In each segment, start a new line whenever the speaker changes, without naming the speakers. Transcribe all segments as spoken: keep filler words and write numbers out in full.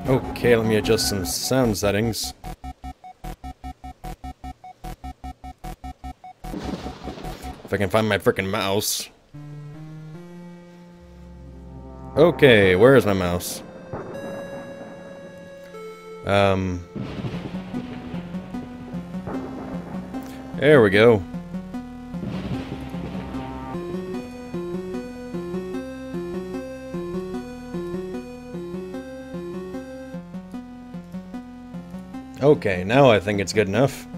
Okay, let me adjust some sound settings. If I can find my frickin' mouse. Okay, where is my mouse? Um... There we go. Okay, now I think it's good enough.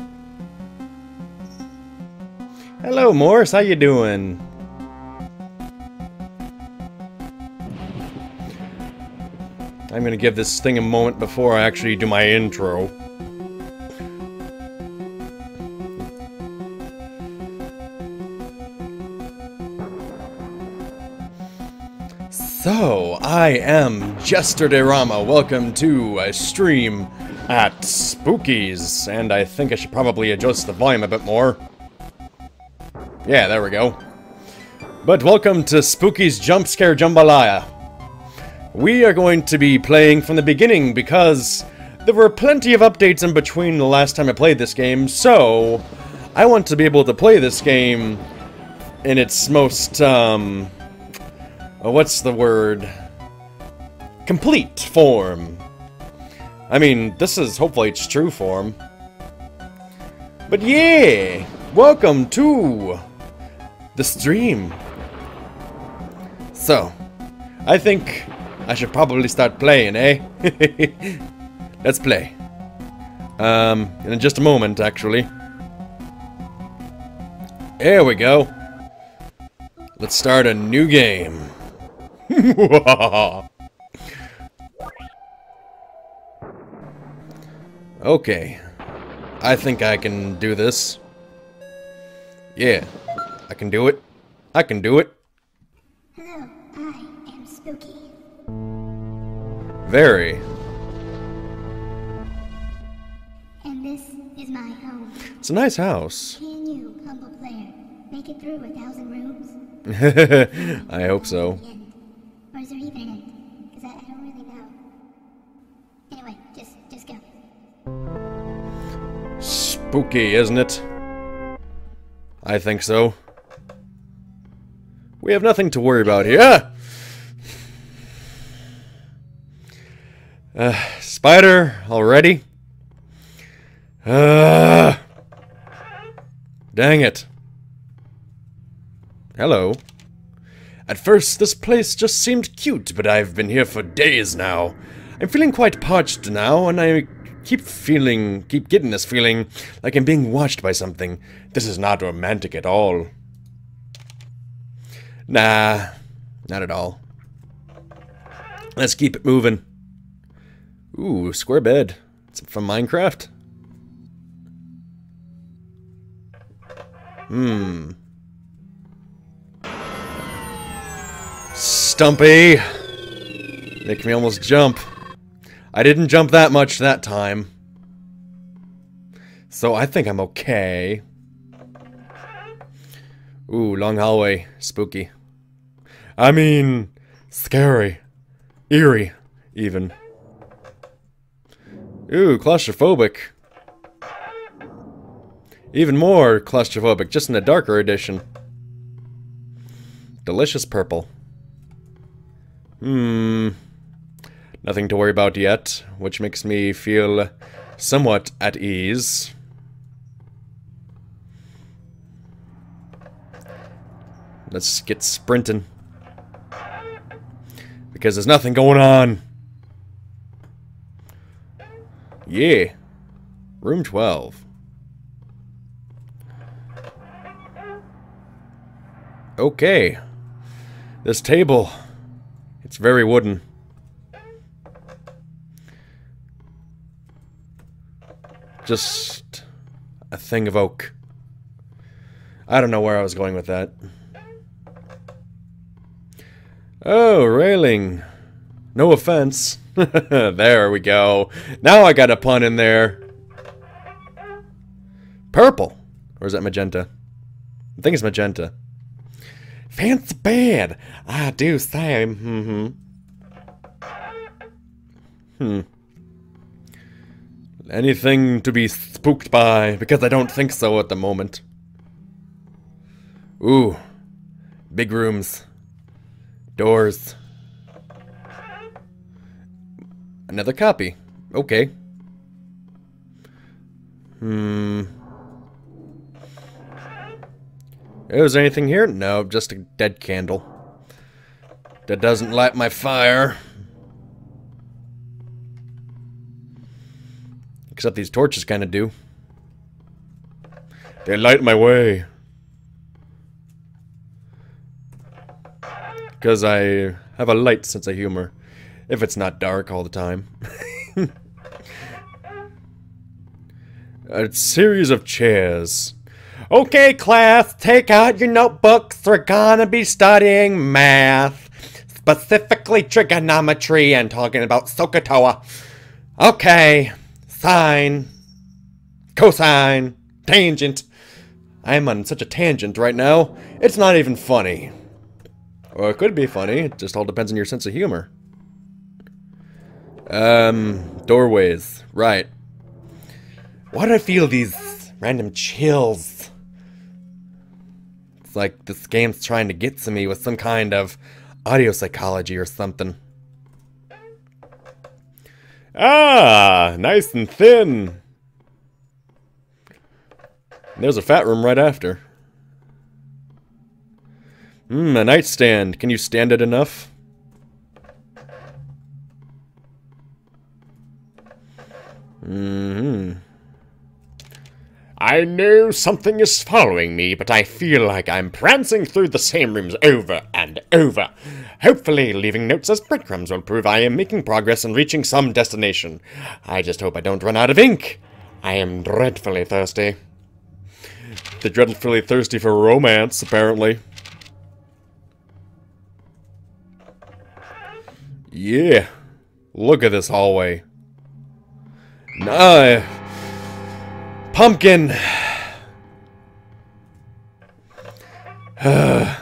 Hello, Morse. How you doing? I'm gonna give this thing a moment before I actually do my intro. So, I am Jesterdyrama. Welcome to a stream at Spookies, and I think I should probably adjust the volume a bit more. Yeah, there we go. But welcome to Spookies Jump Scare Jambalaya. We are going to be playing from the beginning because there were plenty of updates in between the last time I played this game, so I want to be able to play this game in its most, um... what's the word? Complete form. I mean, this is hopefully its true form. But yeah! Welcome to the stream. So, I think I should probably start playing, eh? Let's play. Um, in just a moment, actually. There we go. Let's start a new game. Okay. I think I can do this. Yeah. I can do it. I can do it.
Hello, I am Spooky.
Very.
And this is my home.
It's a nice house.
Can you, humble player, make it through a thousand rooms?
I hope so.
The end. Or is there even an end? Because I, I don't really know. Anyway, just, just go.
Spooky, isn't it? I think so. We have nothing to worry about here. Uh, spider, already? Uh, dang it. Hello. At first, this place just seemed cute, but I've been here for days now. I'm feeling quite parched now, and I keep feeling, keep getting this feeling like I'm being watched by something. This is not romantic at all. Nah, not at all. Let's keep it moving. Ooh, square bed. It's from Minecraft. Hmm. Stumpy! Make me almost jump. I didn't jump that much that time. So I think I'm okay. Ooh, long hallway. Spooky. I mean, scary. Eerie, even. Ooh, claustrophobic. Even more claustrophobic, just in a darker edition. Delicious purple. Hmm. Nothing to worry about yet, which makes me feel somewhat at ease. Let's get sprinting. Because there's nothing going on. Yeah. Room twelve. Okay. This table. It's very wooden. Just a thing of oak. I don't know where I was going with that. Oh, railing. No offense. There we go. Now I got a pun in there. Purple. Or is that magenta? I think it's magenta. Fancy bed. I do say. Mm-hmm. Hmm. Anything to be spooked by? Because I don't think so at the moment. Ooh. Big rooms. Doors. Another copy. Okay. Hmm. Is there anything here? No, just a dead candle. That doesn't light my fire. Except these torches kind of do. They light my way. Because I have a light sense of humor. If it's not dark all the time. A series of chairs. Okay, class, take out your notebooks. We're gonna be studying math. Specifically trigonometry and talking about SOHCAHTOA. Okay. Sine. Cosine. Tangent. I'm on such a tangent right now. It's not even funny. Or it could be funny. It just all depends on your sense of humor. Um, doorways. Right. Why do I feel these random chills? It's like this game's trying to get to me with some kind of audio psychology or something. Ah, nice and thin. There's a fat room right after. Hmm, a nightstand. Can you stand it enough? Mm-hmm. I know something is following me, but I feel like I'm prancing through the same rooms over and over. Hopefully, leaving notes as breadcrumbs will prove I am making progress and reaching some destination. I just hope I don't run out of ink. I am dreadfully thirsty. They're dreadfully thirsty for romance, apparently. Yeah. Look at this hallway. Nah. Pumpkin. Uh,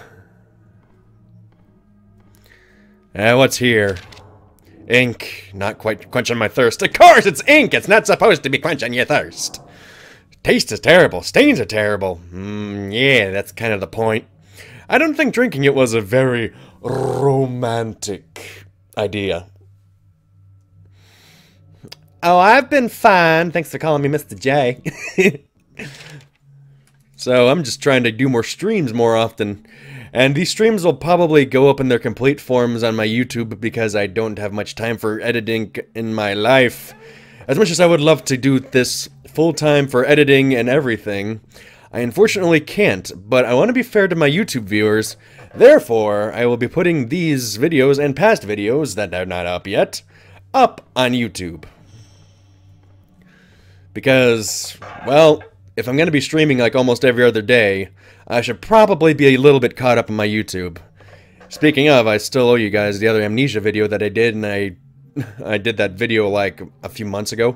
what's here? Ink. Not quite quenching my thirst. Of course, it's ink! It's not supposed to be quenching your thirst. Taste is terrible. Stains are terrible. Mm, yeah, that's kind of the point. I don't think drinking it was a very romantic idea. Oh, I've been fine. Thanks for calling me Mister J. So, I'm just trying to do more streams more often. And these streams will probably go up in their complete forms on my YouTube because I don't have much time for editing in my life. As much as I would love to do this full-time for editing and everything, I unfortunately can't, but I want to be fair to my YouTube viewers. Therefore, I will be putting these videos and past videos that are not up yet, up on YouTube. Because, well, if I'm going to be streaming like almost every other day, I should probably be a little bit caught up on my YouTube. Speaking of, I still owe you guys the other Amnesia video that I did, and I, I did that video like a few months ago.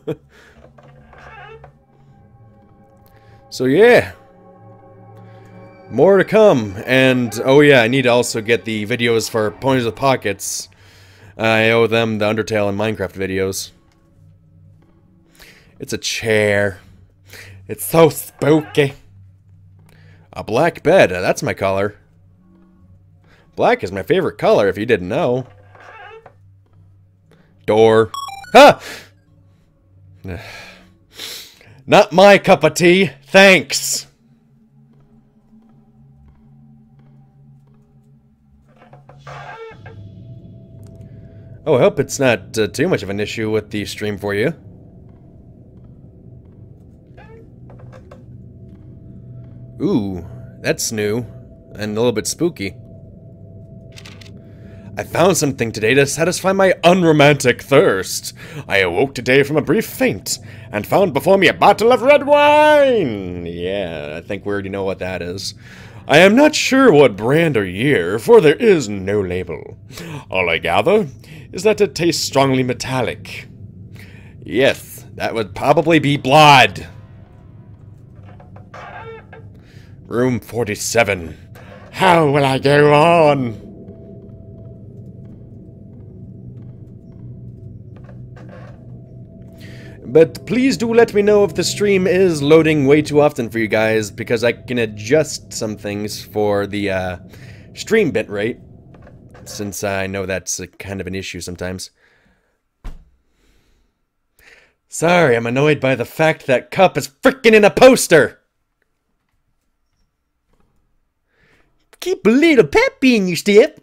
So yeah. More to come, and oh yeah, I need to also get the videos for Ponies with Pockets. I owe them the Undertale and Minecraft videos. It's a chair. It's so spooky. A black bed, that's my color. Black is my favorite color, if you didn't know. Door. Ha! Not my cup of tea, thanks! Oh, I hope it's not uh, too much of an issue with the stream for you. Ooh, that's new, and a little bit spooky. I found something today to satisfy my unromantic thirst. I awoke today from a brief faint, and found before me a bottle of red wine! Yeah, I think we already know what that is. I am not sure what brand or year, for there is no label. All I gather is that it tastes strongly metallic. Yes, that would probably be blood. Room forty-seven. How will I go on? But please do let me know if the stream is loading way too often for you guys, because I can adjust some things for the uh, stream bitrate, since I know that's a kind of an issue sometimes. Sorry, I'm annoyed by the fact that Cup is freaking in a poster! Keep a little peppy in your step!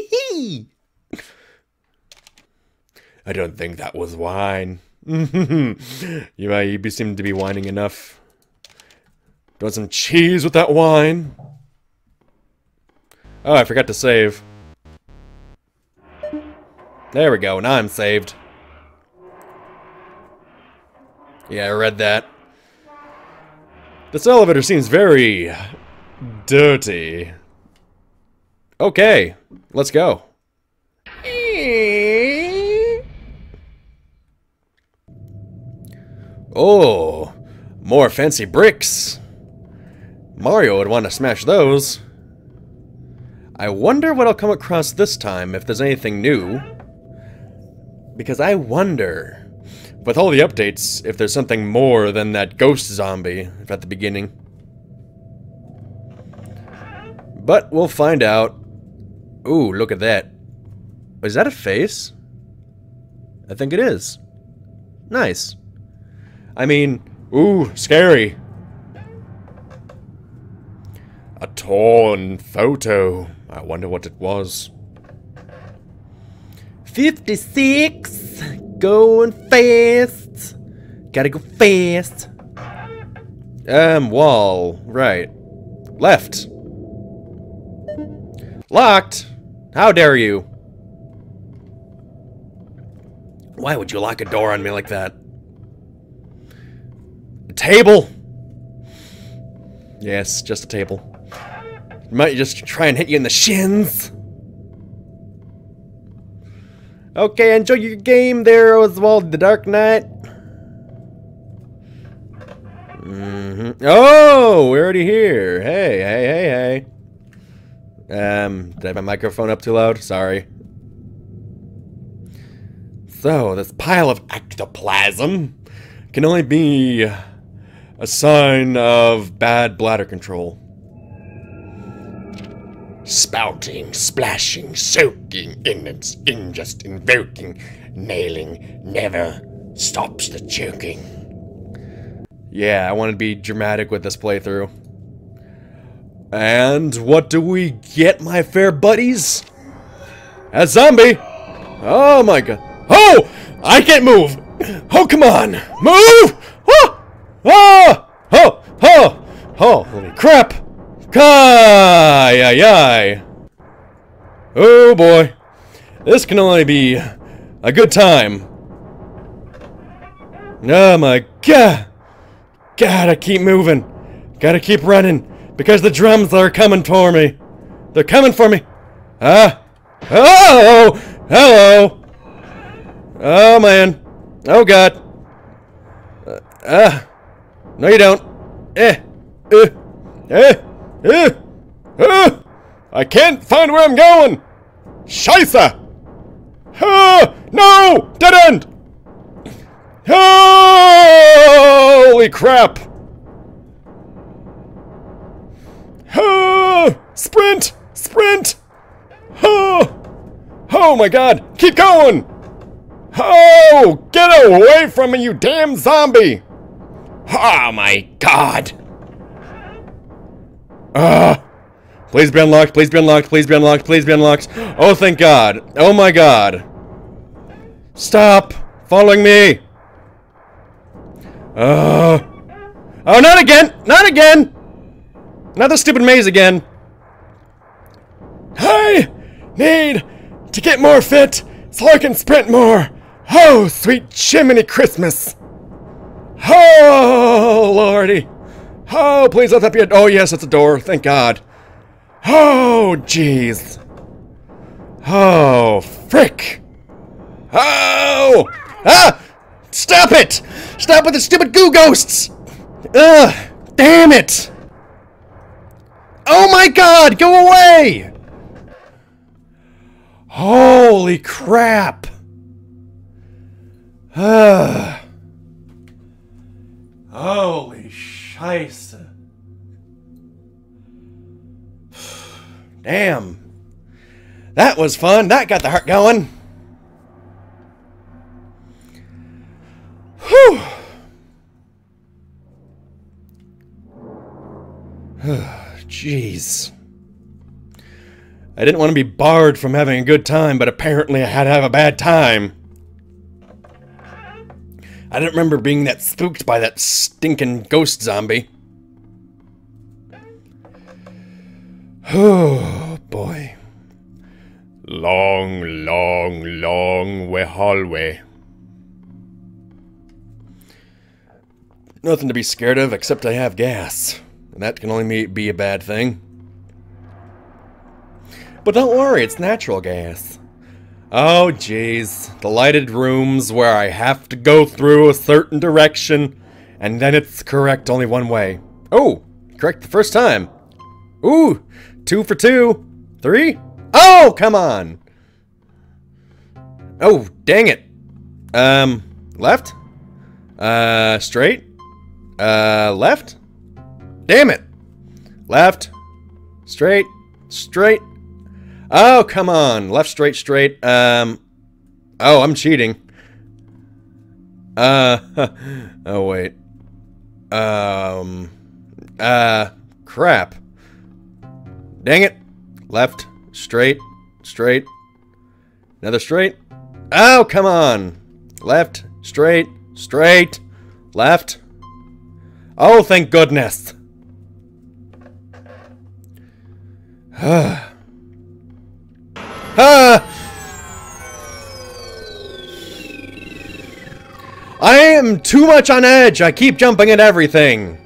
I don't think that was wine. you might you seem to be whining enough. Want some cheese with that wine? Oh, I forgot to save. There we go, now I'm saved. Yeah, I read that. This elevator seems very dirty. Okay, let's go. Oh, more fancy bricks. Mario would want to smash those. I wonder what I'll come across this time, if there's anything new. Because I wonder, with all the updates, if there's something more than that ghost zombie at the beginning. But we'll find out. Ooh, look at that. Is that a face? I think it is. Nice. I mean, ooh, scary. A torn photo. I wonder what it was. fifty-six. Going fast. Gotta go fast. Um, wall. Right. Left. Locked. How dare you? Why would you lock a door on me like that? A table? Yes, just a table. Might just try and hit you in the shins. Okay, enjoy your game there, Oswald the Dark Knight. Mm-hmm. Oh, we're already here. Hey, hey, hey, hey. Um, did I have my microphone up too loud? Sorry. So, this pile of ectoplasm can only be a sign of bad bladder control. Spouting, splashing, soaking, in and in just invoking, nailing, never stops the choking. Yeah, I want to be dramatic with this playthrough. And what do we get, my fair buddies? A zombie! Oh my god. Oh! I can't move! Oh, come on! Move! Oh! Oh! Oh! Oh! Oh! Holy crap! Ay, ay, ay. Oh boy. This can only be a good time. Oh my god. Gotta keep moving. Gotta keep running. Because the drums are coming for me. They're coming for me. Ah. Oh! Hello. Oh man. Oh god. Uh. uh. No you don't. Eh. Eh. Eh. Eh. Eh. I can't find where I'm going. Scheisse. Ah. No. Dead end. Holy crap. Ah. Sprint. Sprint. Ah. Oh my god. Keep going. Oh, get away from me, you damn zombie! Oh my god! Ah! Please be unlocked, please be unlocked, please be unlocked, please be unlocked. Oh, thank god. Oh my god. Stop following me! Uh, oh, not again! Not again! Not the stupid maze again. I need to get more fit so I can sprint more. Oh, sweet Jiminy Christmas! Oh, lordy! Oh, please let that be a- oh yes, it's a door, thank god. Oh, jeez. Oh, frick! Oh! Ah! Stop it! Stop with the stupid goo ghosts! Ugh! Damn it! Oh my god, go away! Holy crap! Ah. Holy scheisse. Damn. That was fun. That got the heart going. Whew. Jeez. I didn't want to be barred from having a good time, but apparently I had to have a bad time. I didn't remember being that spooked by that stinking ghost zombie. Oh, boy. Long, long, long way hallway. Nothing to be scared of except I have gas. And that can only be a bad thing. But don't worry, it's natural gas. Oh, jeez. The lighted rooms where I have to go through a certain direction, and then it's correct only one way. Oh, correct the first time. Ooh, two for two. Three? Oh, come on. Oh, dang it. Um, left? Uh, straight? Uh, left? Damn it. Left. Straight. Straight. Oh, come on. Left, straight, straight. Um, oh, I'm cheating. Uh, oh, wait. Um, uh, crap. Dang it. Left, straight, straight. Another straight. Oh, come on. Left, straight, straight. Left. Oh, thank goodness. Ah. I am too much on edge. I keep jumping at everything.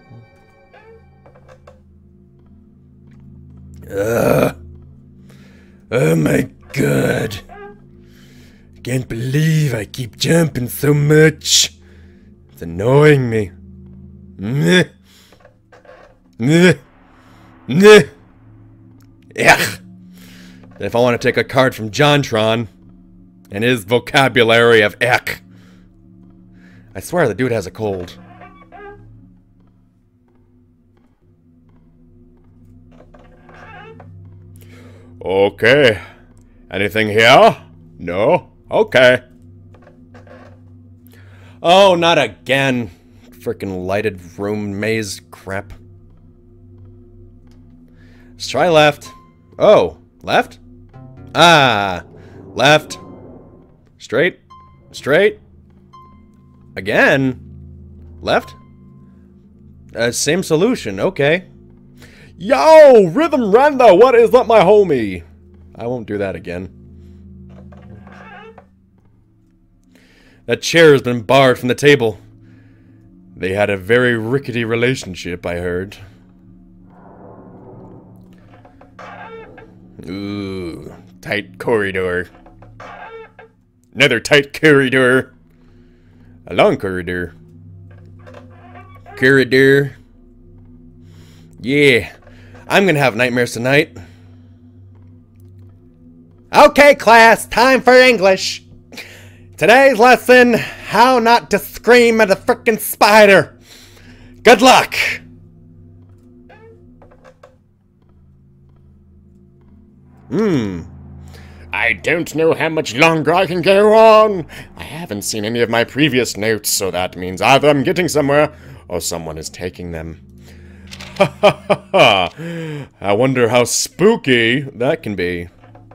Ugh. Oh my god. I can't believe I keep jumping so much. It's annoying me. Meh. Meh. Meh. Ugh. If I want to take a card from JonTron and his vocabulary of eck. I swear the dude has a cold. Okay. Anything here? No? Okay. Oh, not again. Frickin' lighted room maze crap. Let's try left. Oh, left? Ah, left. Straight. Straight. Again. Left. Uh, same solution. Okay. Yo, Rhythm Randa, what is up, my homie? I won't do that again. That chair has been barred from the table. They had a very rickety relationship, I heard. Ooh, tight corridor. Another tight corridor. A long corridor. Corridor. Yeah, I'm gonna have nightmares tonight. Okay, class, time for English. Today's lesson, how not to scream at a frickin' spider. Good luck. Hmm. I don't know how much longer I can go on. I haven't seen any of my previous notes, so that means either I'm getting somewhere or someone is taking them. Ha ha ha ha. I wonder how spooky that can be.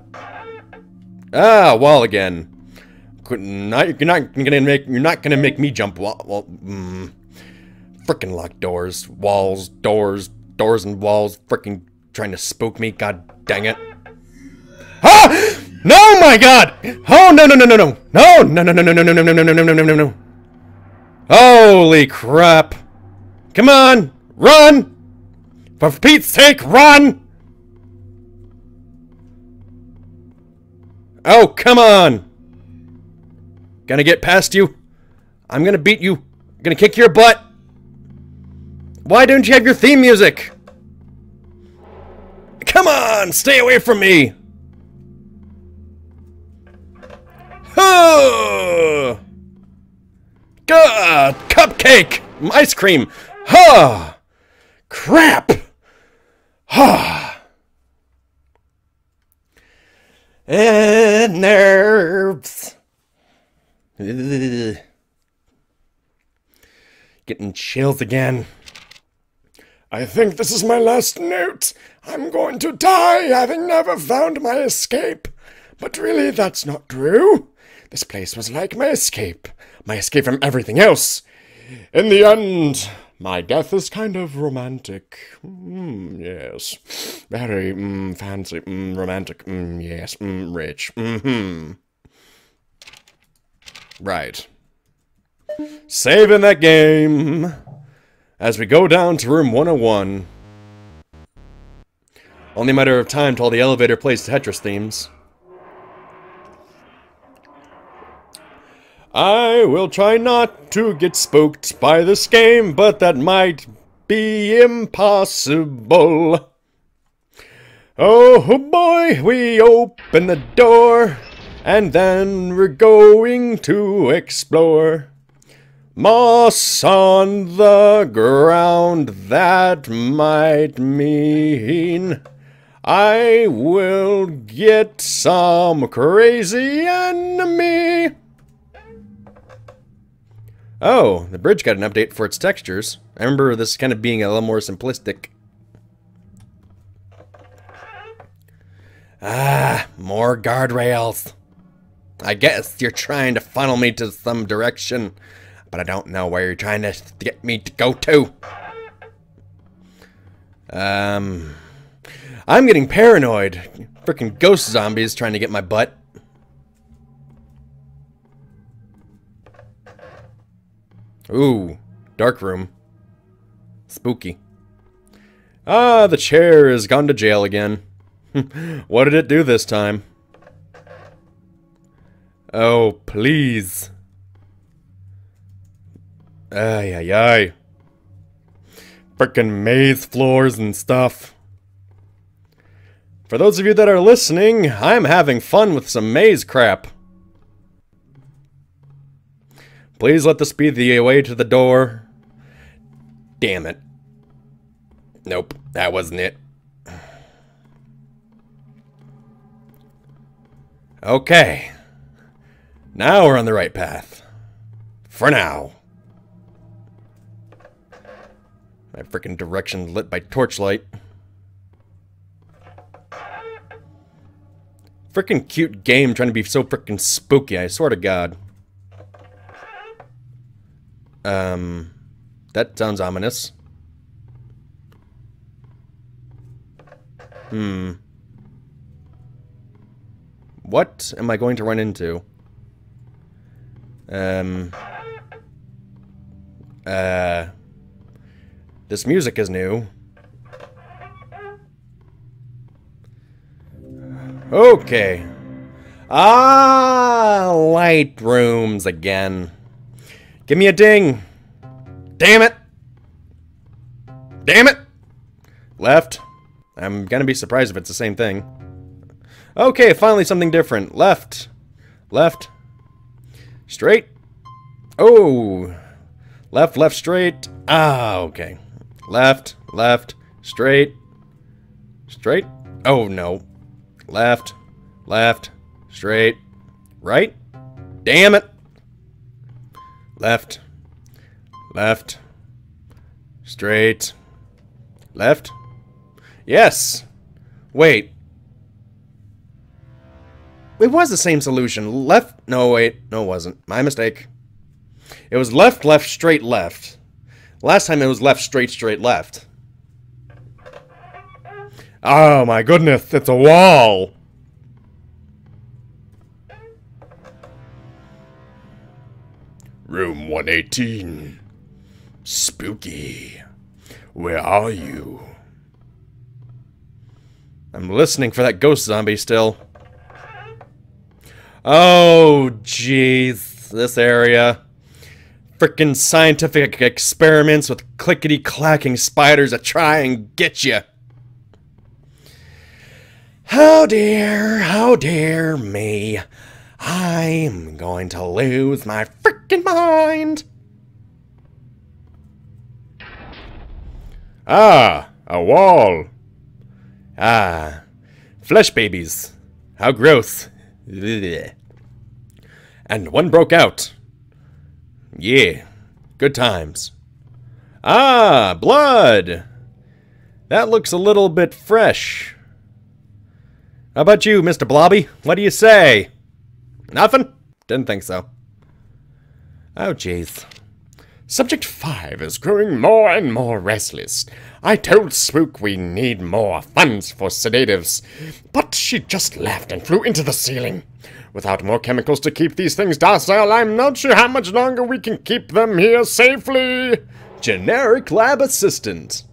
Ah, wall again. Not, you're not gonna make you're not gonna make me jump wall. Well, mm, frickin' locked doors, walls, doors, doors and walls. Frickin' trying to spook me. God dang it! Ah! No, my God! Oh no no no no no no no no no no no no no no no no no no no! Holy crap! Come on, run! For Pete's sake, run! Oh, come on! Gonna get past you. I'm gonna beat you. I'm gonna kick your butt. Why don't you have your theme music? Come on, stay away from me. Oh! God, cupcake. ice cream! Ha! Crap! Ha! And nerves. Ugh. Getting chills again. I think this is my last note. I'm going to die, having never found my escape. But really, that's not true. This place was like my escape. My escape from everything else. In the end, my death is kind of romantic. Mm, yes. Very mm, fancy, mm, romantic, mm, yes, mm, rich. Mm-hmm. Right. Saving that game. As we go down to room one oh one. Only a matter of time till the elevator plays Tetris themes. I will try not to get spooked by this game, but that might be impossible. Oh boy, we open the door, and then we're going to explore. Moss on the ground, that might mean I will get some crazy enemy. Oh, the bridge got an update for its textures. I remember this kind of being a little more simplistic. Ah, more guardrails. I guess you're trying to funnel me to some direction, but I don't know where you're trying to get me to go to. Um, I'm getting paranoid. Frickin' ghost zombies trying to get my butt. Ooh, dark room. Spooky. Ah, the chair has gone to jail again. What did it do this time? Oh, please. Ay, ay, ay. Frickin' maze floors and stuff. For those of you that are listening, I'm having fun with some maze crap. Please let this be the way to the door. Damn it. Nope, that wasn't it. Okay. Now we're on the right path. For now. My frickin' direction lit by torchlight. Frickin' cute game trying to be so frickin' spooky, I swear to God. Um, that sounds ominous. Hmm. What am I going to run into? Um. Uh. This music is new. Okay. Ah, light rooms again. Give me a ding. Damn it. Damn it. Left. I'm gonna be surprised if it's the same thing. Okay, finally something different. Left. Left. Straight. Oh. Left, left, straight. Ah, okay. Left, left, straight. Straight. Oh, no. Left, left, straight. Right. Damn it. Left. Left. Straight. Left. Yes. Wait. It was the same solution. Left. No, wait. No, it wasn't. My mistake. It was left, left, straight, left. Last time it was left, straight, straight, left. Oh my goodness, it's a wall. Room one eighteen. Spooky. Where are you? I'm listening for that ghost zombie still. Oh, jeez. This area. Frickin' scientific experiments with clickety-clacking spiders that try and get you. Oh dear, oh dear me. I'm going to lose my frickin' mind. Ah, a wall. Ah, flesh babies. How gross. Ugh. And one broke out. Yeah, good times. Ah, blood. That looks a little bit fresh. How about you, Mister Blobby? What do you say? Nothing? Didn't think so. Oh, jeez.
Subject five is growing more and more restless. I told Spook we need more funds for sedatives, but she just laughed and flew into the ceiling. Without more chemicals to keep these things docile, I'm not sure how much longer we can keep them here safely.
Generic lab assistant.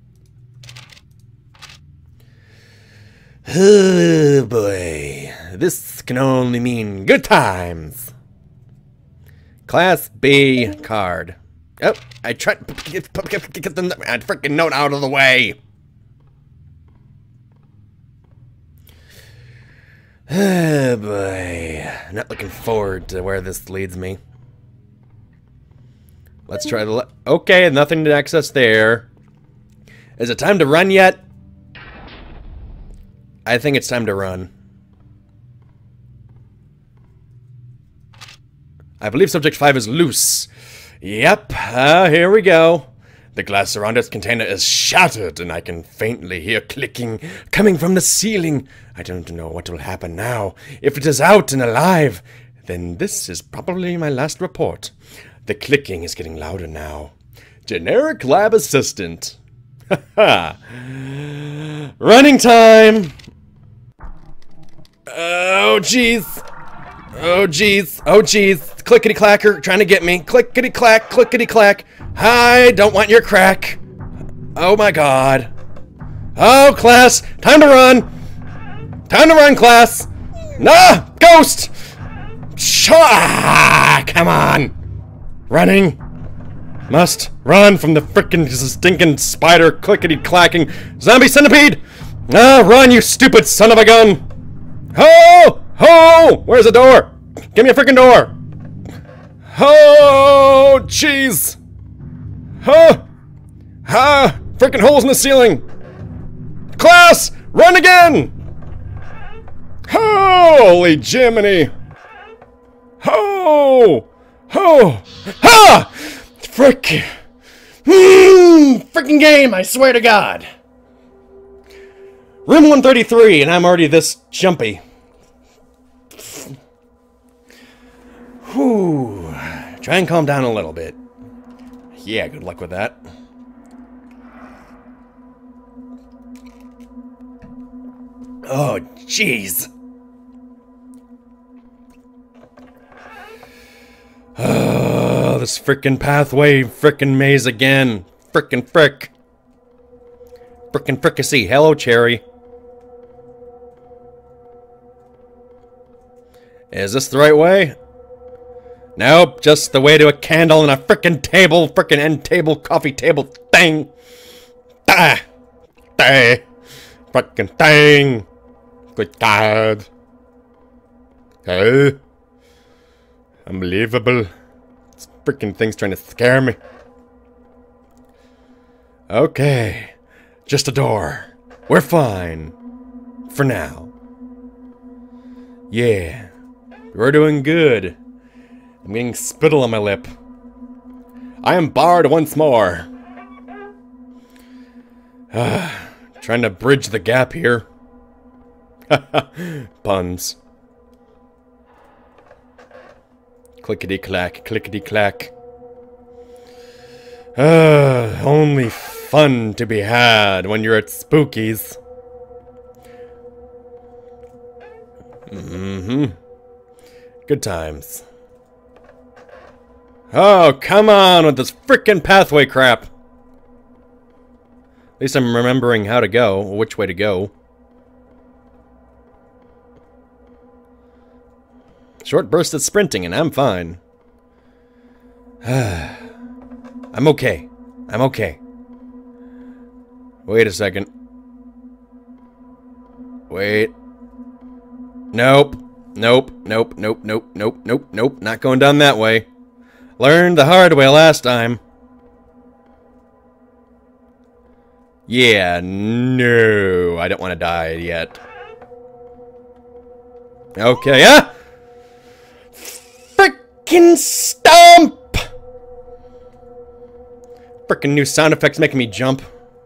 Oh boy. This can only mean good times. Class B card. Oh, I tried to get, get, get the freaking note out of the way. Oh boy. Not looking forward to where this leads me. Let's try the le- okay, nothing to access there. Is it time to run yet? I think it's time to run. I believe subject five is loose. Yep, uh, here we go. The glass around its container is shattered, and I can faintly hear clicking coming from the ceiling. I don't know what will happen now. If it is out and alive, then this is probably my last report. The clicking is getting louder now. Generic lab assistant. Haha. Running time! Oh, jeez. Oh, jeez. Oh, jeez. Clickety-clacker trying to get me. Clickety-clack, clickety-clack. I don't want your crack. Oh, my God. Oh, class. Time to run. Time to run, class. Nah! Ghost! Shah! Come on. Running. Must run from the frickin' stinking spider clickety-clacking zombie centipede. Ah, run, you stupid son of a gun. Ho! Ho! Where's the door? Give me a freaking door! Oh, jeez! Huh? Ha! Freaking holes in the ceiling! Class! Run again! Holy Jiminy! Ho! Ho! Ha! Frick! Mmm! Freaking game, I swear to God! Room one thirty-three, and I'm already this jumpy. Whew. Try and calm down a little bit. Yeah, good luck with that. Oh, jeez. Oh, this frickin' pathway, frickin' maze again. Frickin' frick. Frickin' fricassee. Hello, Cherry. Is this the right way? Nope, just the way to a candle and a frickin' table, frickin' end table, coffee table thing. Ah! Ah! Frickin' thing! Good God. Okay. Unbelievable. This frickin' thing's trying to scare me. Okay. Just a door. We're fine. For now. Yeah. We're doing good. I'm getting spittle on my lip. I am barred once more. Trying to bridge the gap here. Puns. Clickety-clack, clickety-clack. Uh, only fun to be had when you're at Spookies. Mm-hmm. Good times. Oh, come on with this frickin' pathway crap. At least I'm remembering how to go, which way to go. Short burst of sprinting and I'm fine. I'm okay. I'm okay. Wait a second. Wait. Nope. Nope. Nope. Nope. Nope. Nope. Nope. Nope. Not going down that way. Learned the hard way last time. Yeah, no, I don't want to die yet. Okay, ah! Frickin' stomp! Frickin' new sound effects making me jump.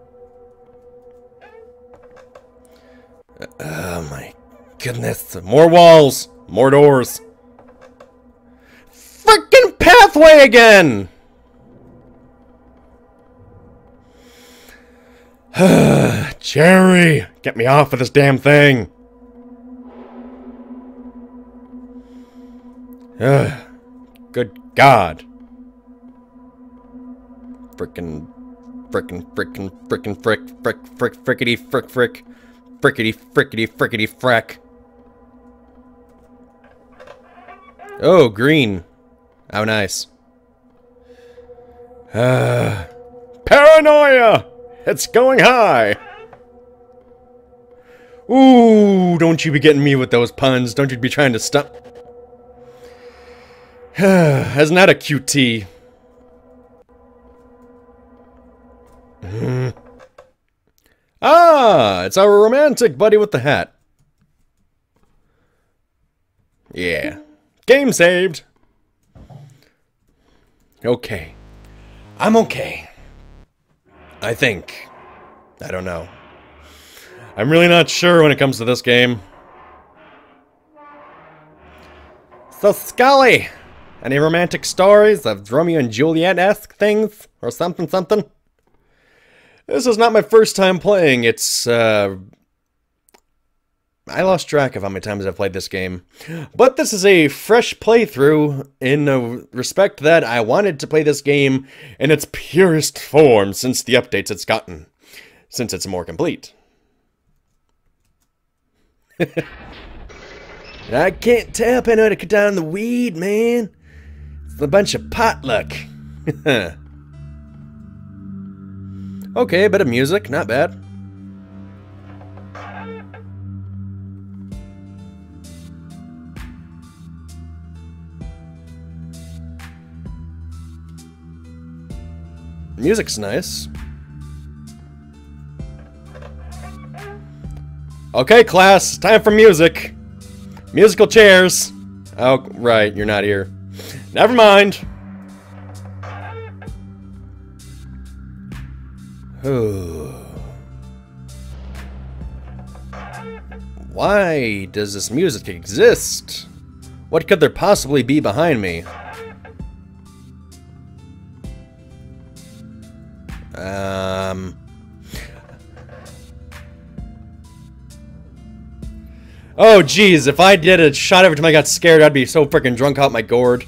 Oh my goodness. More walls. More doors. Frickin' pathway again! Jerry, get me off of this damn thing. Ugh. Good God. Frickin', frickin', frickin', frickin', frick, frick, frick, frickety, frick, frick, frickety, frickety, frickety, frack. Oh, green. How nice. Uh, paranoia! It's going high! Ooh, don't you be getting me with those puns. Don't you be trying to stop. Isn't that a Q T? Mm. Ah, it's our romantic buddy with the hat. Yeah. Game saved. Okay. I'm okay. I think. I don't know. I'm really not sure when it comes to this game. So, Scully, any romantic stories of Romeo and Juliet-esque things? Or something, something? This is not my first time playing. It's, uh... I lost track of how many times I've played this game. But this is a fresh playthrough in the respect that I wanted to play this game in its purest form since the updates it's gotten. Since it's more complete. I can't tell if I know how to cut down the weed, man. It's a bunch of potluck. Okay, a bit of music, not bad. Music's nice. Okay, class, time for music. Musical chairs. Oh, right, you're not here. Never mind. Why does this music exist? What could there possibly be behind me? Um... Oh, geez, if I did a shot every time I got scared, I'd be so freaking drunk out my gourd.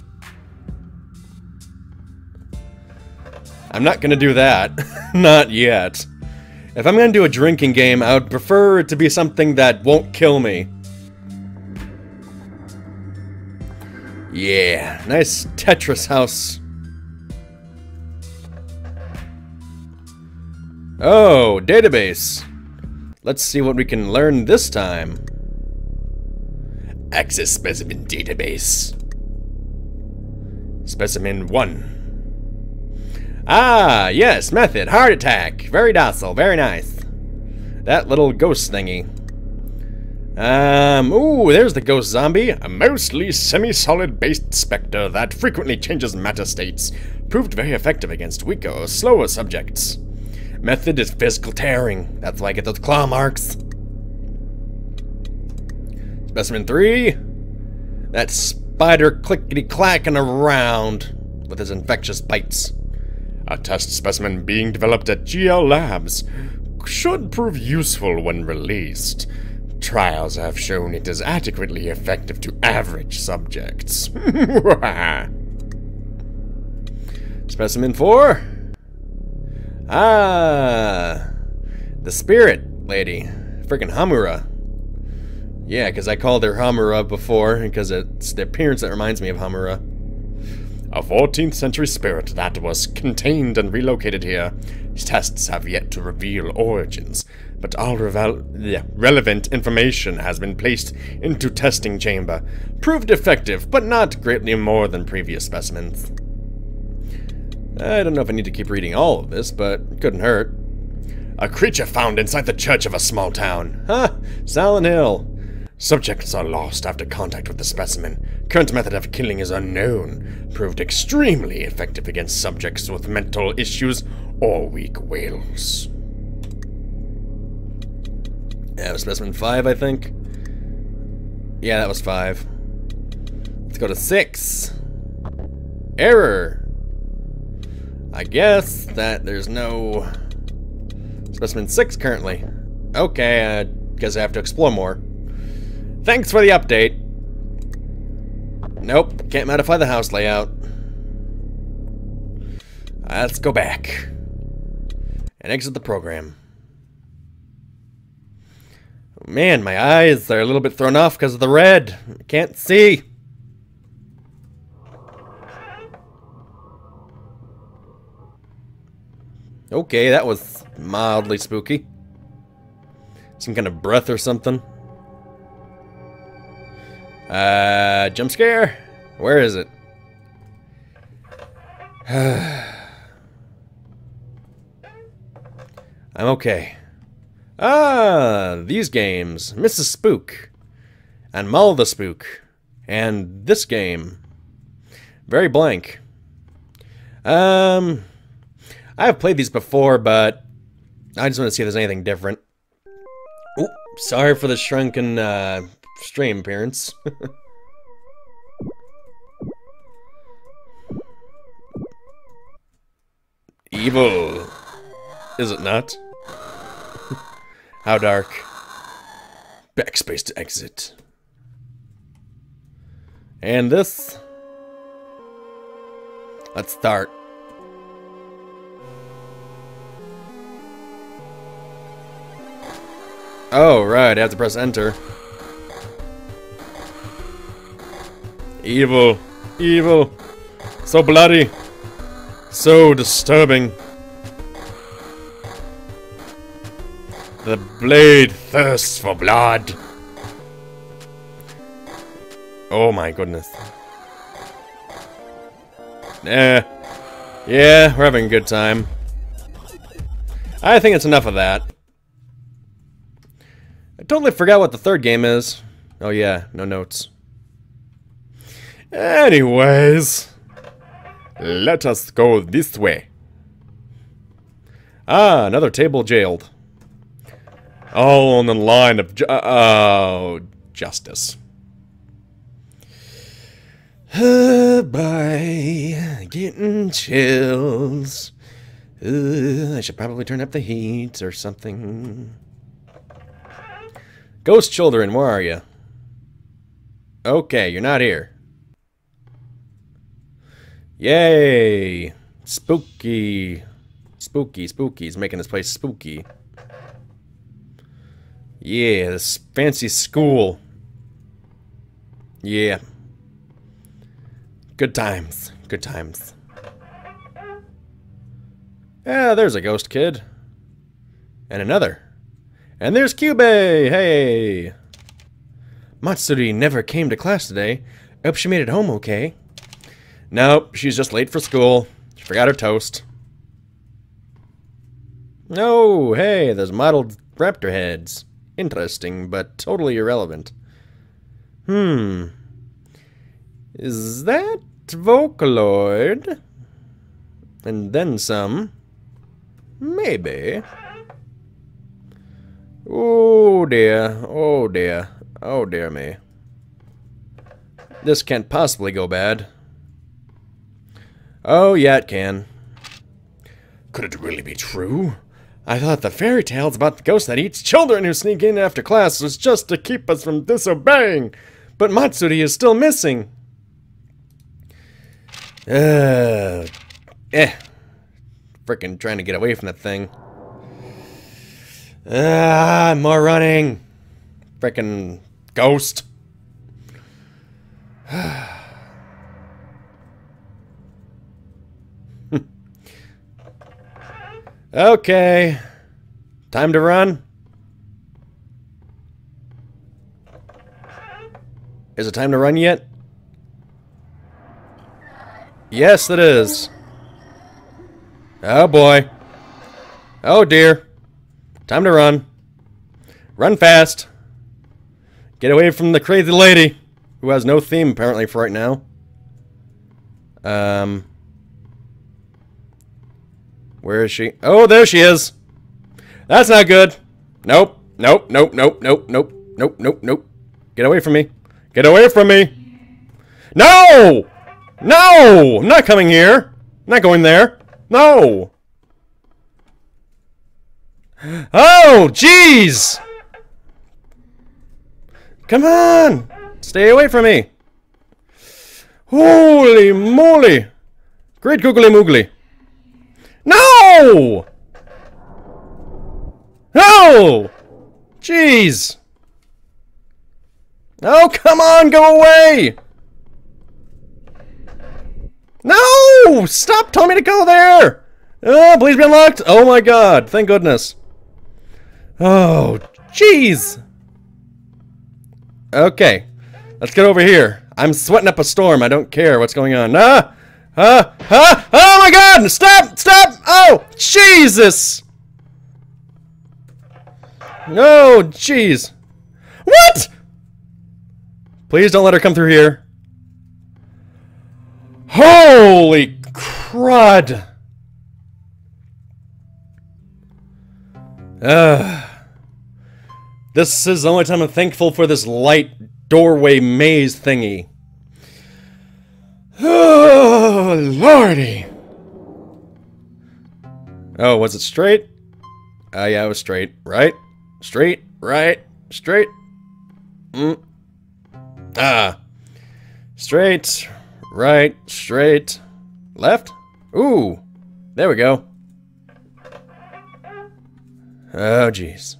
I'm not gonna do that. Not yet. If I'm gonna do a drinking game, I would prefer it to be something that won't kill me. Yeah, nice Tetris house. Oh, database. Let's see what we can learn this time. Access specimen database. Specimen one. Ah, yes, method, heart attack. Very docile, very nice. That little ghost thingy. Um, ooh, there's the ghost zombie. A mostly semi-solid based specter that frequently changes matter states. Proved very effective against weaker or slower subjects. Method is physical tearing. That's why I get those claw marks. Specimen three. That spider clickety-clacking around with his infectious bites. A test specimen being developed at G L Labs should prove useful when released. Trials have shown it is adequately effective to average subjects. Specimen four. Ah, the spirit lady. Freaking Hamura. Yeah, because I called her Hamura before, because it's the appearance that reminds me of Hamura. A fourteenth century spirit that was contained and relocated here. Tests have yet to reveal origins, but all yeah, relevant information has been placed into testing chamber. Proved effective, but not greatly more than previous specimens. I don't know if I need to keep reading all of this, but it couldn't hurt.
A creature found inside the church of a small town.
Huh, Silent Hill.
Subjects are lost after contact with the specimen. Current method of killing is unknown. Proved extremely effective against subjects with mental issues or weak wills.
Yeah, it was specimen five, I think. Yeah, that was five. Let's go to six. Error. I guess that there's no specimen six currently. Okay, I guess I have to explore more. Thanks for the update. Nope, can't modify the house layout. Let's go back and exit the program. Man, my eyes are a little bit thrown off because of the red. I can't see. Okay, that was mildly spooky. Some kind of breath or something. Uh, jump scare? Where is it? I'm okay. Ah, these games. Missus Spook. And Mull the Spook. And this game. Very blank. Um, I've played these before, but I just want to see if there's anything different. Oop, sorry for the shrunken uh, stream appearance. Evil. Is it not? How dark. Backspace to exit. And this. Let's start. Oh, right, I have to press enter. Evil. Evil. So bloody. So disturbing. The blade thirsts for blood. Oh my goodness. Eh. Yeah, we're having a good time. I think it's enough of that. I totally forgot what the third game is. Oh yeah, no notes. Anyways, let us go this way. Ah, another table jailed. All on the line of ju uh, justice. Uh, by getting chills. Uh, I should probably turn up the heat or something. Ghost children, where are you? Okay, you're not here. Yay! Spooky. Spooky, spooky. He's making this place spooky. Yeah, this fancy school. Yeah. Good times. Good times. Ah, there's a ghost kid. And another. And there's Kyubey! Hey! Matsuri never came to class today. Hope she made it home okay. Nope, she's just late for school. She forgot her toast. Oh, hey, there's modeled raptor heads. Interesting, but totally irrelevant. Hmm. Is that Vocaloid? And then some. Maybe. Oh dear, oh dear, oh dear me. This can't possibly go bad. Oh yeah, it can. Could it really be true? I thought the fairy tales about the ghost that eats children who sneak in after class was just to keep us from disobeying. But Matsuri is still missing. Uh, eh. Frickin' trying to get away from that thing. Ah, more running. Frickin' ghost. Okay. Time to run. Is it time to run yet? Yes, it is. Oh boy. Oh dear. Time to run. Run fast. Get away from the crazy lady, who has no theme apparently for right now. Um, where is she? Oh, there she is. That's not good. Nope. Nope. Nope. Nope. Nope. Nope. Nope. Nope. Nope. Get away from me. Get away from me. No! No! I'm not coming here. I'm not going there. No! Oh, jeez! Come on! Stay away from me. Holy moly! Great googly moogly. No! No! Jeez! Oh, come on, go away! No! Stop telling me to go there! Oh, please be unlocked! Oh my god, thank goodness. Oh, jeez! Okay, let's get over here. I'm sweating up a storm, I don't care what's going on. Ah! Ah! Ah! Oh my god! Stop! Stop! Oh! Jesus! No, oh, jeez. What? Please don't let her come through here. Holy crud! Ugh. This is the only time I'm thankful for this light doorway maze thingy. Oh, lordy. Oh, was it straight? Oh, yeah, it was straight. Right? Straight, right, straight. Mm. Ah. Straight, right, straight, left. Ooh, there we go. Oh, jeez.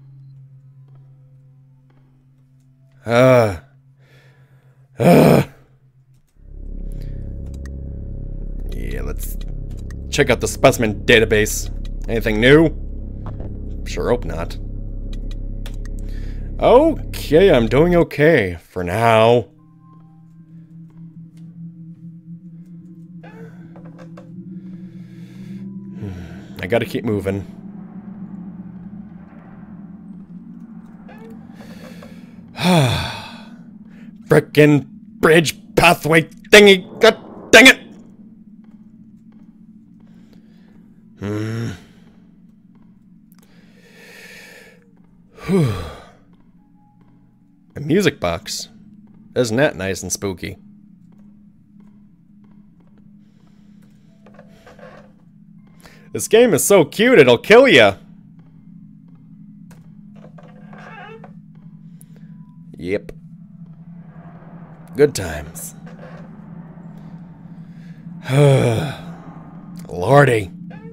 Ah. Ah. Yeah, let's check out the specimen database. Anything new? Sure hope not. Okay, I'm doing okay for now. I gotta keep moving. Frickin' bridge pathway thingy. God dang it! Hmm. Whew. A music box. Isn't that nice and spooky? This game is so cute, it'll kill ya. Yep. Good times. Lordy.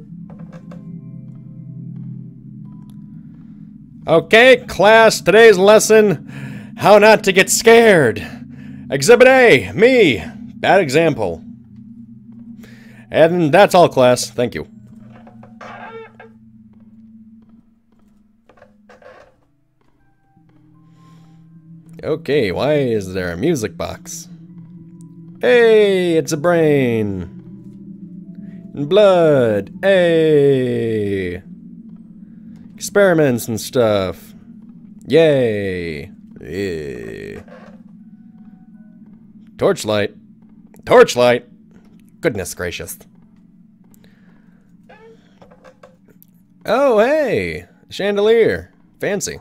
Okay, class, today's lesson, how not to get scared. Exhibit A, me, bad example. And that's all, class. Thank you. Okay, why is there a music box? Hey, it's a brain. And blood. Hey. Experiments and stuff. Yay. Yeah. Torchlight. Torchlight. Goodness gracious. Oh, hey. Chandelier. Fancy.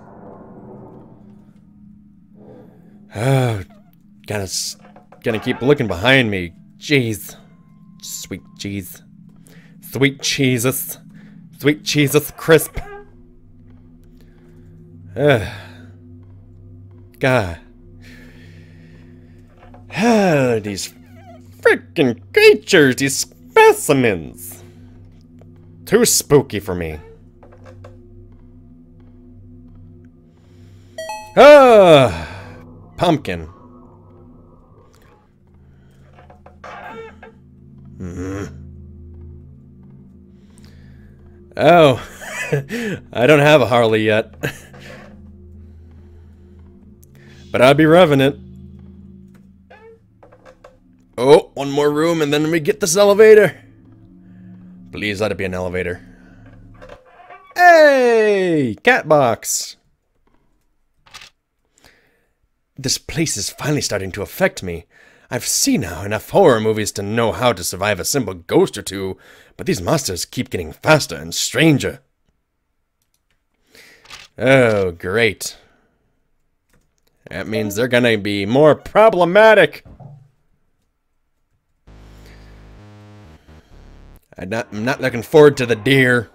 Oh, gotta, gonna keep looking behind me. Jeez. Sweet cheese. Sweet Jesus. Sweet Jesus crisp. Ugh. God. Ah, these freaking creatures, these specimens. Too spooky for me. Ah. Pumpkin. Mm. Oh, I don't have a Harley yet. But I'll be revving it. Oh, one more room and then we get this elevator. Please let it be an elevator. Yay! Cat box. This place is finally starting to affect me. I've seen now enough horror movies to know how to survive a simple ghost or two, but these monsters keep getting faster and stranger. Oh, great. That means they're gonna be more problematic. I'm not, I'm not looking forward to the deer.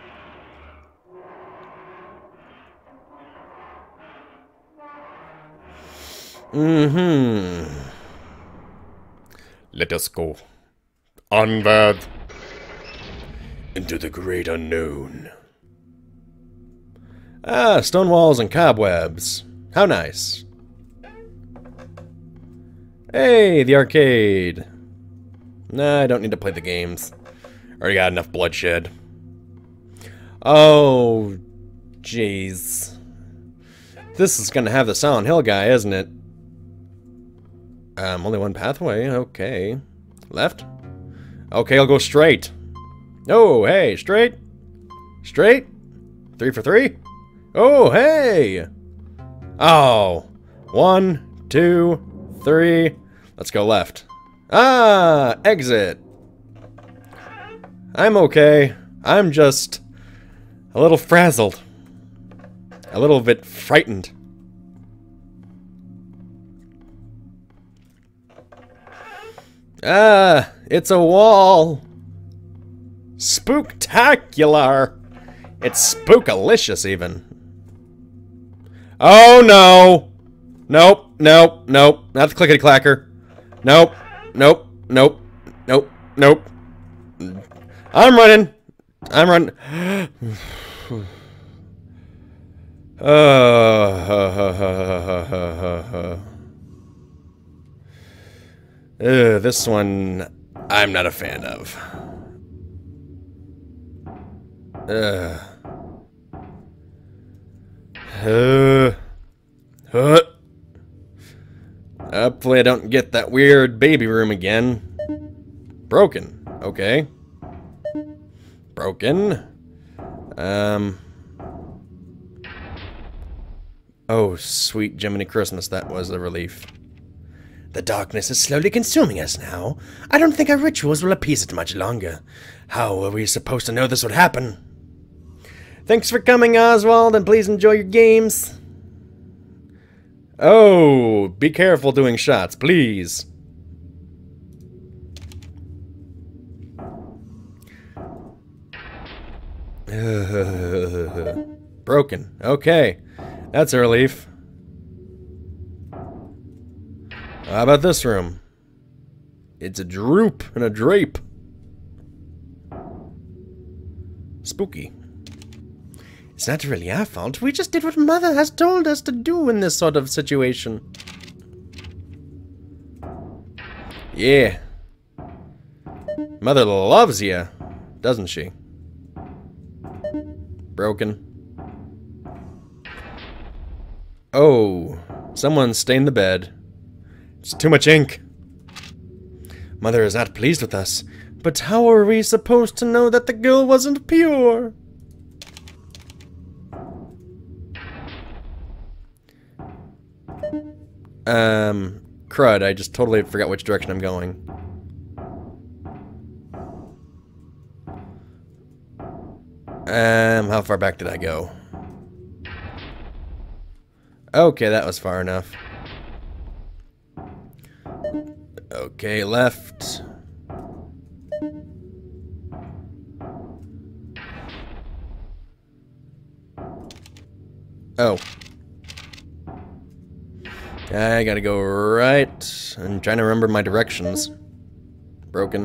Mm-hmm.
Let us go. Onward.
Into the great unknown. Ah, stone walls and cobwebs. How nice. Hey, the arcade. Nah, I don't need to play the games. Already got enough bloodshed. Oh, jeez. This is gonna have the Silent Hill guy, isn't it? Um, only one pathway. Okay. Left? Okay, I'll go straight. Oh, hey, straight. Straight. Three for three. Oh, hey. Oh. One, two, three. Let's go left. Ah, exit. I'm okay. I'm just a little frazzled. A little bit frightened. Ah, it's a wall. Spooktacular. It's spookalicious even. Oh no. Nope, nope, nope. Not the clickety clacker. Nope, nope, nope, nope, nope. I'm running. I'm running. uh, Uh, this one, I'm not a fan of. Uh. Uh. Uh. Hopefully I don't get that weird baby room again. Broken. Okay. Broken. Um. Oh, sweet Jiminy Christmas, that was a relief. The darkness is slowly consuming us now. I don't think our rituals will appease it much longer. How were we supposed to know this would happen? Thanks for coming, Oswald, and please enjoy your games. Oh, be careful doing shots, please. Broken. Okay. That's a relief. How about this room? It's a droop and a drape. Spooky. It's not really our fault. We just did what Mother has told us to do in this sort of situation. Yeah. Mother loves you, doesn't she? Broken. Oh, someone stained the bed. It's too much ink. Mother is not pleased with us, but how are we supposed to know that the girl wasn't pure? Um, crud, I just totally forgot which direction I'm going. Um, how far back did I go? Okay, that was far enough. Okay, left. Oh. I gotta go right. I'm trying to remember my directions. Broken.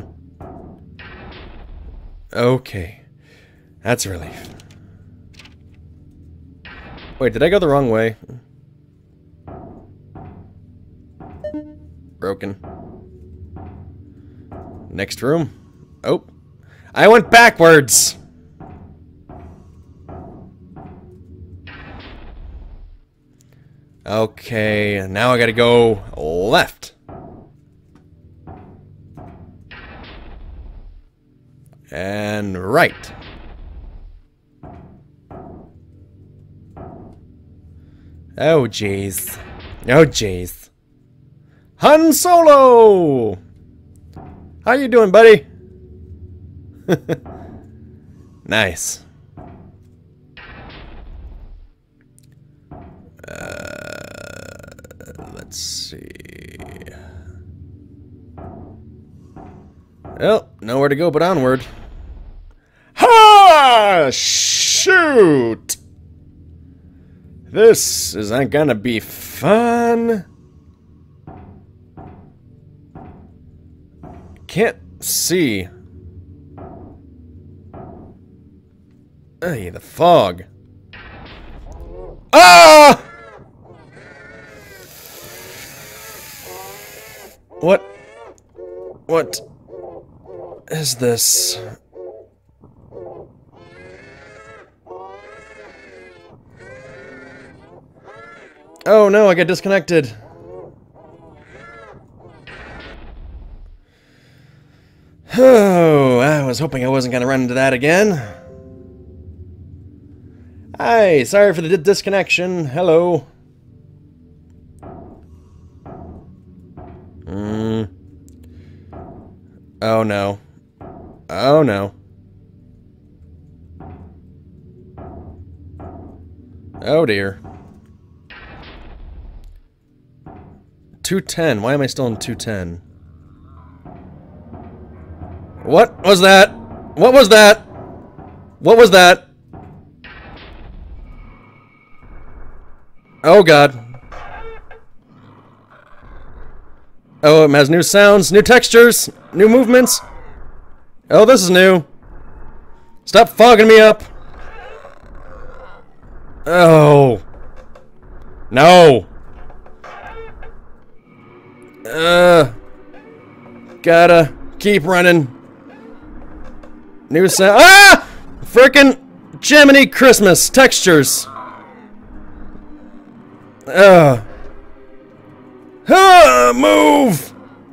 Okay. That's a relief. Wait, did I go the wrong way? Broken. Next room. Oh. I went backwards! Okay, now I gotta go left. And right. Oh, jeez. Oh, jeez. Han Solo! How you doing, buddy? Nice. Uh, let's see. Well, nowhere to go but onward. Ha! Shoot! This isn't gonna be fun. Can't see. Hey, the fog. Ah! What? What is this? Oh no, I got disconnected. Oh, I was hoping I wasn't gonna run into that again. Hi, sorry for the di disconnection. Hello. Hmm. Oh no. Oh no. Oh dear. two ten. Why am I still in two ten? What was that? What was that? What was that? Oh god. Oh, it has new sounds, new textures, new movements. Oh, this is new. Stop fogging me up. Oh. No. Uh. Gotta keep running. New sound. Ah! Frickin' Jiminy Christmas textures. Ugh. Ah, move!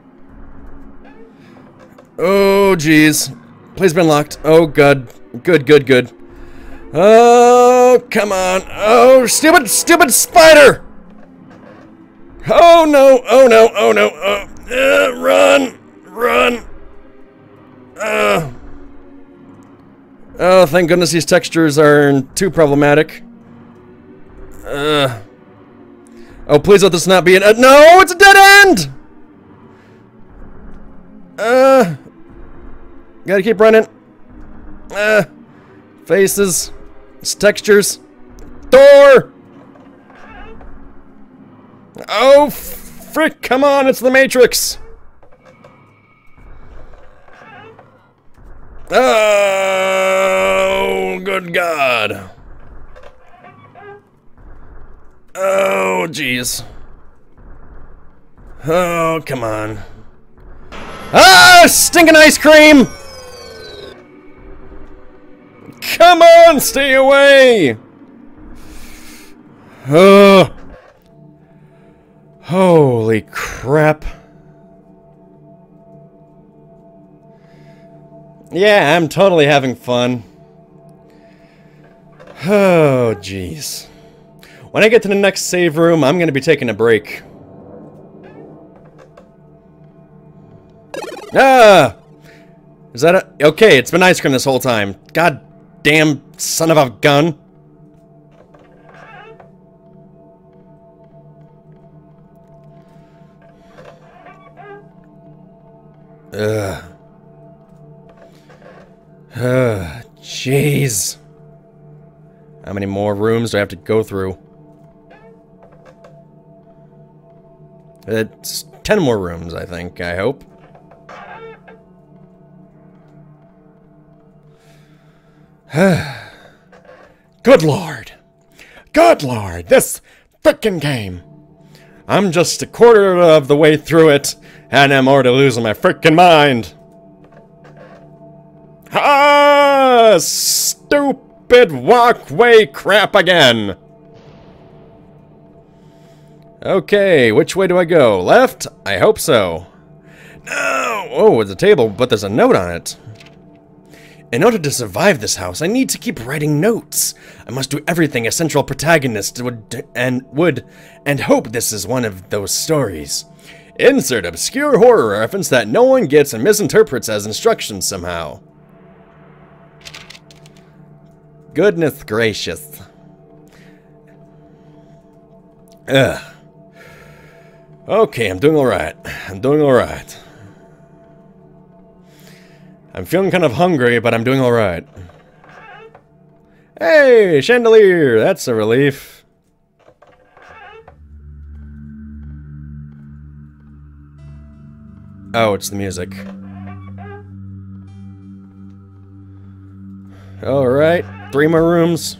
Oh, jeez. Please be unlocked. Oh, good. Good, good, good. Oh, come on. Oh, stupid, stupid spider! Oh, no. Oh, no. Oh, no. Oh, uh, run. Run. Uh. Oh, thank goodness these textures aren't too problematic. Uh. Oh, please let this not be an- uh, no, it's a dead end! Uh, gotta keep running. Uh, faces, textures, door! Oh, frick, come on, it's the Matrix! Oh, good God. Oh, jeez. Oh, come on. Ah, stinking ice cream! Come on, stay away! Oh. Holy crap. Yeah, I'm totally having fun. Oh, jeez. When I get to the next save room, I'm gonna be taking a break. Ah! Is that a- okay, it's been ice cream this whole time. God damn son of a gun. Ugh. Ugh, jeez. How many more rooms do I have to go through? It's ten more rooms, I think, I hope. Good lord. Good lord, this frickin' game. I'm just a quarter of the way through it, and I'm already losing my frickin' mind. Ah, stupid walkway crap again. Okay, which way do I go? Left? I hope so. No! Oh, it's a table, but there's a note on it. In order to survive this house, I need to keep writing notes. I must do everything a central protagonist would and would, and hope this is one of those stories. Insert obscure horror reference that no one gets and misinterprets as instructions somehow. Goodness gracious. Ugh. Okay, I'm doing alright. I'm doing alright. I'm feeling kind of hungry, but I'm doing alright. Hey, chandelier! That's a relief. Oh, it's the music. Alright, three more rooms.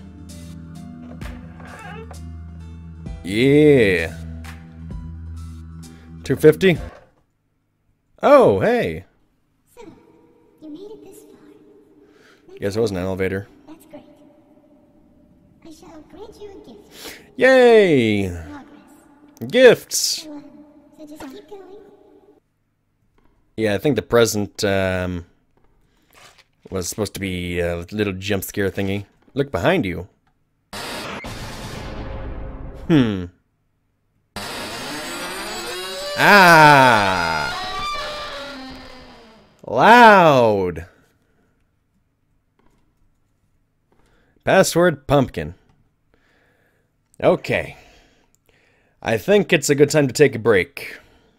Yeah. two fifty? Oh, hey.
So, you made it this far.
Guess it wasn't an elevator.
That's great. I shall grant you a gift.
Yay!
Progress.
Gifts!
So, uh, so just keep going.
Yeah, I think the present, um... was supposed to be a little jump scare thingy. Look behind you. Hmm. Ah! Loud! Password pumpkin. Okay. I think it's a good time to take a break.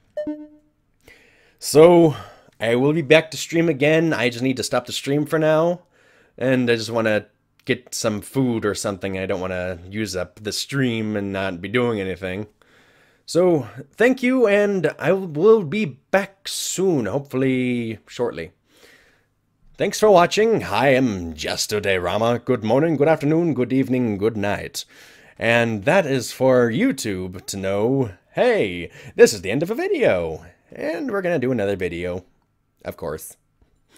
So, I will be back to stream again. I just need to stop the stream for now. And I just want to get some food or something. I don't want to use up the stream and not be doing anything. So, thank you, and I will be back soon, hopefully shortly. Thanks for watching. I am Jestodorama. Good morning, good afternoon, good evening, good night. And that is for YouTube to know, hey, this is the end of a video. And we're going to do another video, of course.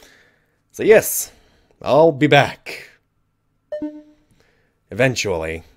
So yes, I'll be back. Eventually.